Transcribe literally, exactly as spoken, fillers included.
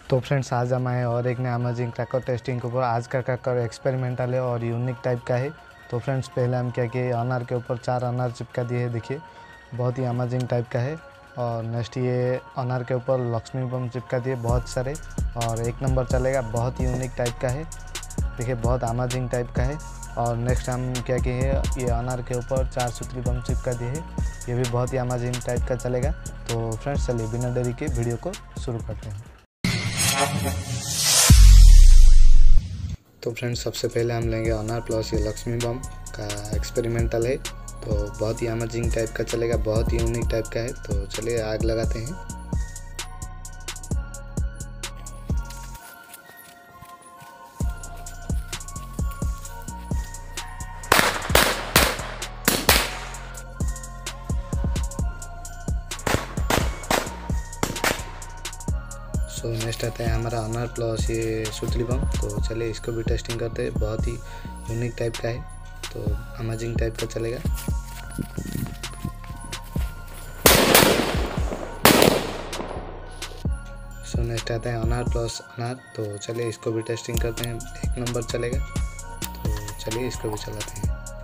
तो फ्रेंड्स आज हम आए और एक नया अमेजिंग क्रैकर टेस्टिंग के ऊपर। आज का क्रैकर एक्सपेरिमेंटल है और यूनिक टाइप का है। तो फ्रेंड्स पहले हम क्या किए, अनार के ऊपर चार अनार चिपका दिए हैं। देखिए बहुत ही अमेजिंग टाइप का है। और नेक्स्ट ये अनार के ऊपर लक्ष्मी बम चिपका दिए बहुत सारे, और एक नंबर चलेगा। बहुत ही यूनिक टाइप का है, देखिए बहुत अमेजिंग टाइप का है। और नेक्स्ट हम क्या किए, ये अनार के ऊपर चार सूतली बम चिपका दिए है, ये भी बहुत ही अमेजिंग टाइप का चलेगा। तो फ्रेंड्स चलिए बिना देरी के वीडियो को शुरू करते हैं। तो फ्रेंड्स सबसे पहले हम लेंगे अनार प्लस ये लक्ष्मी बम का एक्सपेरिमेंटल है, तो बहुत ही अमेजिंग टाइप का चलेगा, बहुत ही यूनिक टाइप का है। तो चलिए आग लगाते हैं। सो so, नेक्स्ट आता है हमारा अनार प्लस ये सूतली बम। तो चलिए इसको भी टेस्टिंग करते हैं, बहुत ही यूनिक टाइप का है, तो अमेजिंग टाइप का चलेगा। सो so, नेक्स्ट आता है अनार प्लस अनार। तो चलिए इसको भी टेस्टिंग करते हैं, एक नंबर चलेगा। तो चलिए इसको भी चलाते हैं।